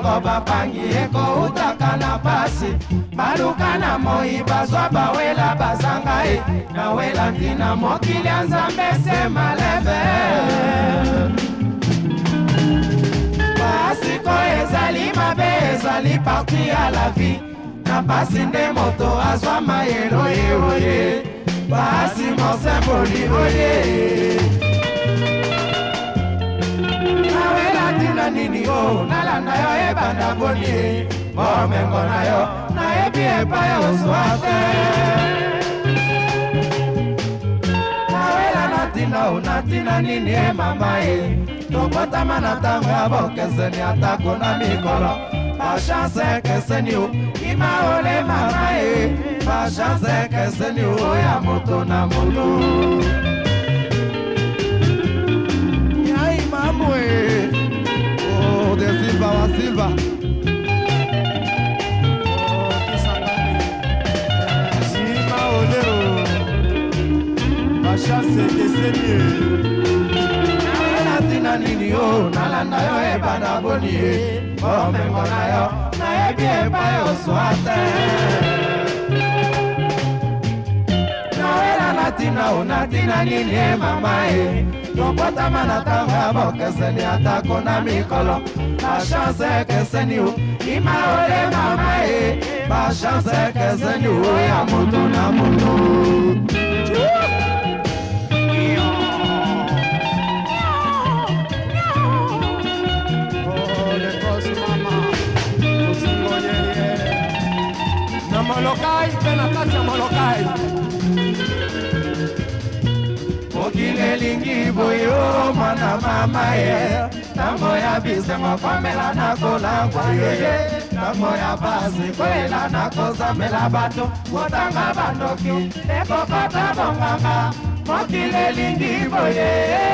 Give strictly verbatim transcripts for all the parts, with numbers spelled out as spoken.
bongo bapangi eko utaka na pasi baluka na moi bazwa bawela bazanga e na wela ntina mokili ya nzambe se malebe basiko ezali mabe ezali parti ya la vie na pasi nde moto azwa mayelo ye oye basi mosemboli oye nawela ntina nini o nalanda yo ebanda boni momengo na yo nayebi epai ozwa te nawela natina o natina nini e mama e tokotama na ntango ya bokeseni atako na mikolo bachanse ekeseni o imaole mama e bachanse ekeseni o ya moto na moto yai mamu e oh de Silva wa Silva oh kisangani imaole o bachanse ekeseni nini yo nalanda yo ebanda boni e momengo na yo nayebi epai ozwa te nawela natina o natina nini e mama e tokotama na ntango ya bokeseni atako na mikolo bachanse ekeseni o imaole mama e bachanse ekeseni o ya moto na moto Molokai, pena kati ya Molokai Mokile lingi boyo mwana mama ye Tango ya bisengo kwamela na kolangwa ye Tango ya basi kwela na kozamela bato Kotanga bandoki, eko kata bonganga Mokile lingi boye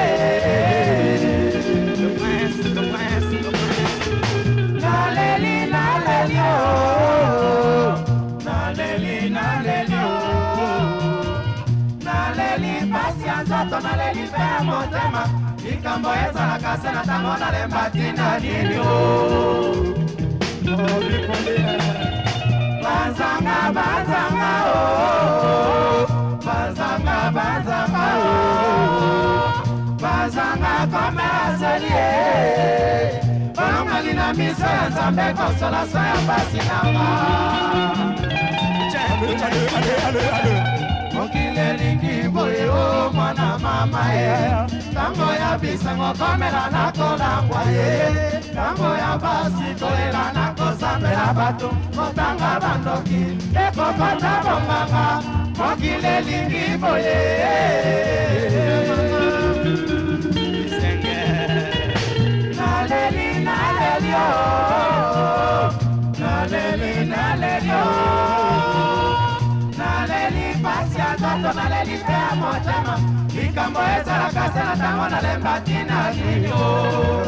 The West, the West, the West Naleli, naleli oh Naleli, naleli, oh Naleli, pasianza, to naleli, pea motema Ikambo eza la kase na tango na lembati na nini, oh Oh, bipondile Bazanga, bazanga, oh Bazanga, bazanga, oh Bazanga, kome azeli, eh Bangali na miso ya nzambe konsola so ya basi nanga Mokile lingi boye o mwana mama ye Tango ya bisengo komela na kolangwa ye Tango ya basi kolela na kozambela bato Kotanga bandoki ekokota bonganga Mokile lingi boye Naleli, naleli oh Naleli, naleli oh Naleli, pasi atoto naleli pea motema Ikambo eza la kase na tango na lembati na nini oh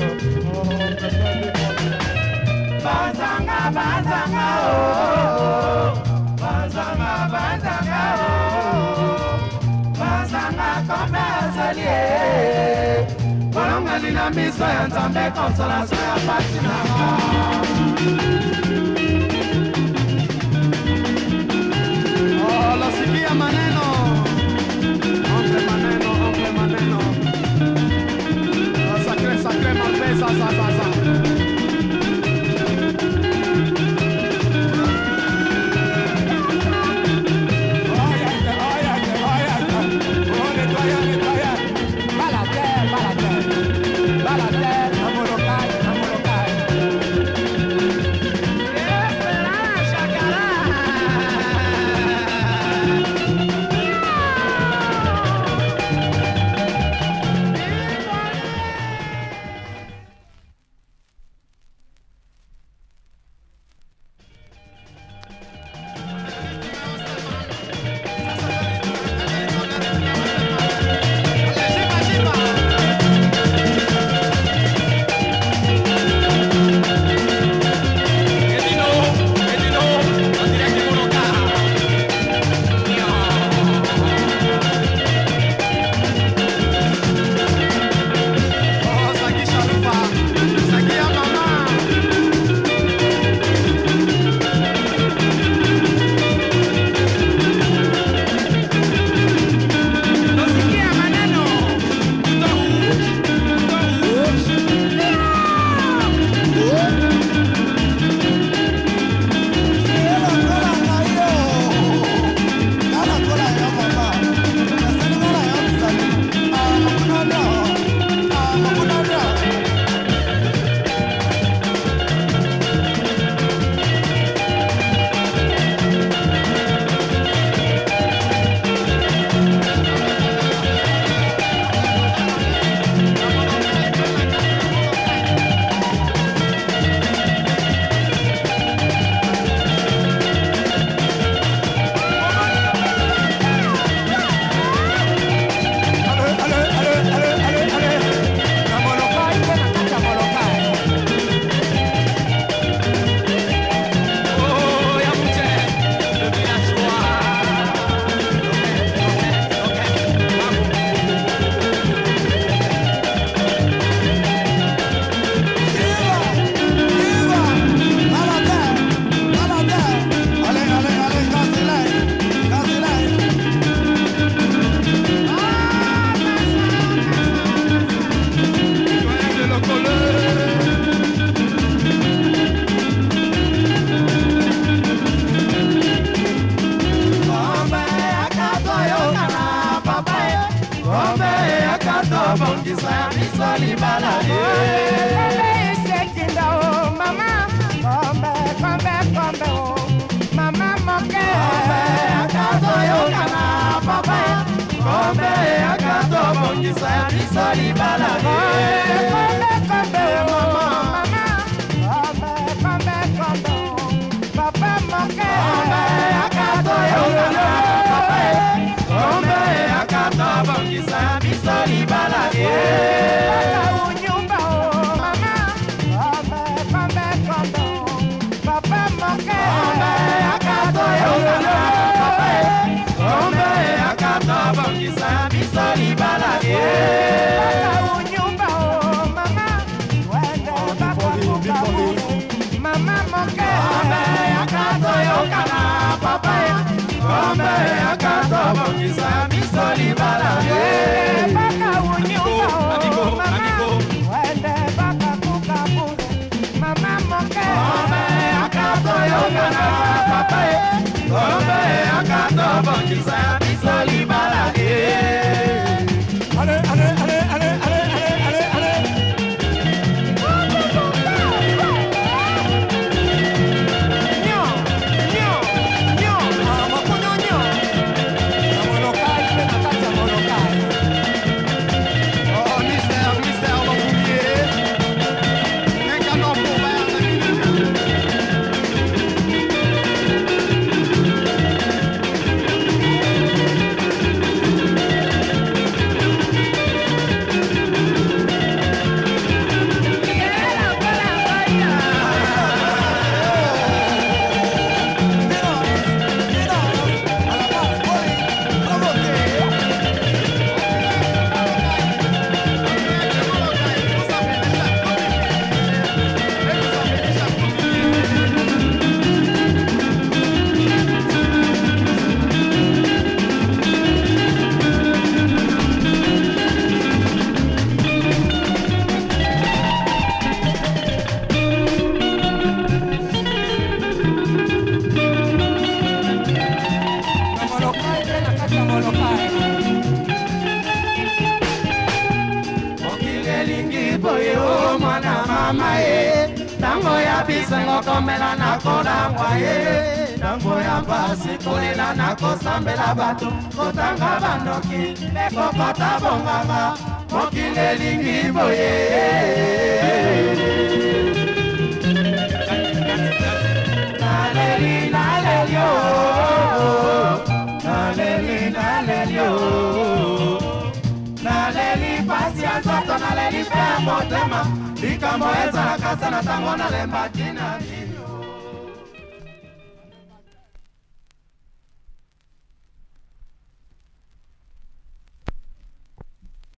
Bazanga, bazanga oh Bazanga, bazanga oh Bazanga kome azali eh Bolongali na miso ya nzambe konsolation ya pasi nanga Oh, losikia maneno Oncle maneno, oncle maneno Oh, sacré, sacré, malpé, sa, sa, sa, sa libala esekinda o mama kombe kombe kombe o mama moke kombe akato yokana papa kombe akato bongisa ya biso libala kombe kombe o mama kombe kombe kombe o papa moke kombe akato yokana papa kombe akato bongisa ya biso libala unyumba o mama kombe kombe kombe o papa moke kombe akato yokana papa kombe akato bongisa ya biso libala unyumba o mama wende bakakuka mama moke kombe akato yokana papa kombe akato bongisa ya biso libala baka unyumba o mama wende bakakuka mama moke kombe akato yokana papa kombe akato bongisa ya biso libala allez allez allez allez allez allez allez nyo nyo nyo amakono nyo amolokai pe nakati ya molokai oh mystère mystère bamboumier un canon pour vers la minute tango ya bisengo komela na kolangwa ye tango ya pasi kolela na kosambela bato kotanga bandoki ekokota bonganga mokili elingi boye naleli naleli o naleli naleli o naleli pasi ya nzoto naleli mpe ya motema likambo ezalaka se na ntango nalemba tina